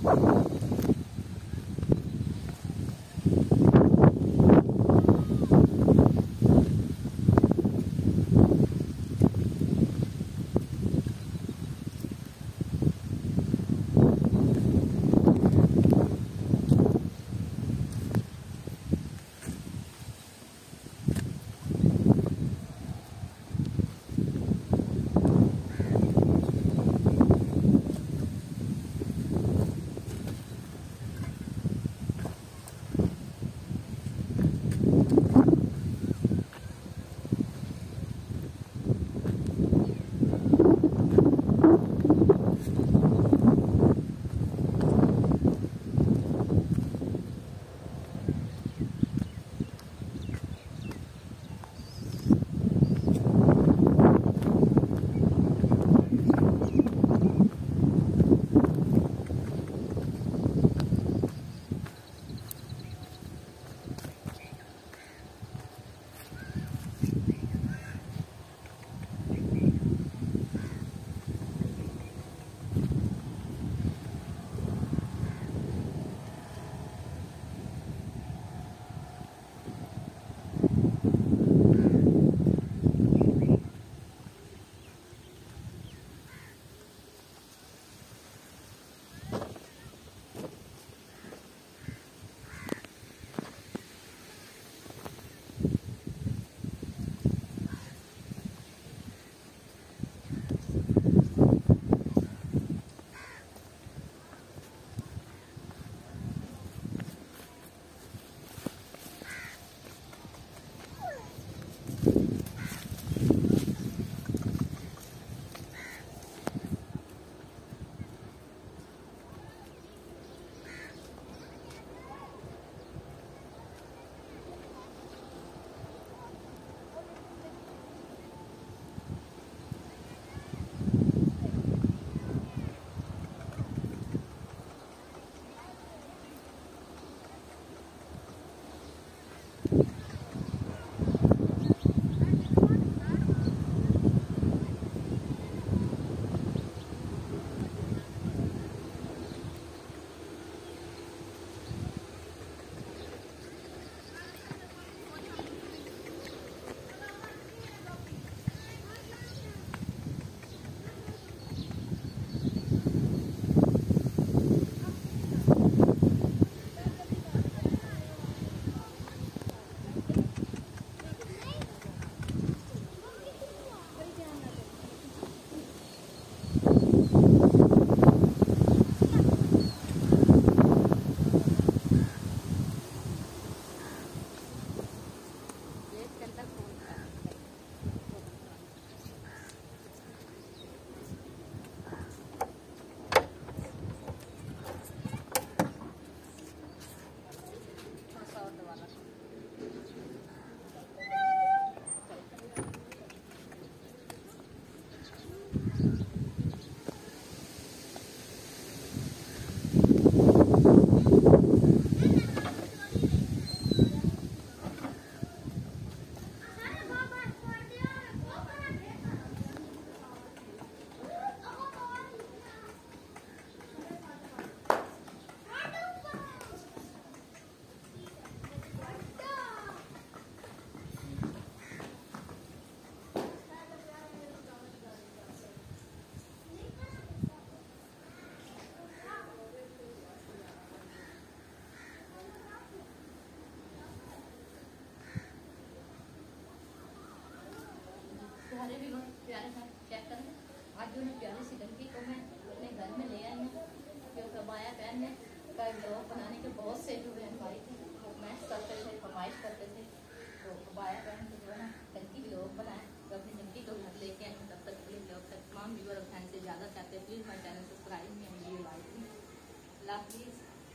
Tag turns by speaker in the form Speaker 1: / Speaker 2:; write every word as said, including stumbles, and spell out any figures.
Speaker 1: Blog बनाने के बहुत से जो है भाई थे वो मैच करते थे, फरमाइश करते थे, तो बाया बहन को जो है ना हेल्थी ब्लॉग बनाए तो अपनी जिंदगी को घर लेके आए। तब तक के लिए ब्लॉग तक तमाम व्यूअर और फैन से ज़्यादा चाहते हैं, प्लीज़ हमारे चैनल सब्सक्राइब में वीडियो लाइक प्लीज़।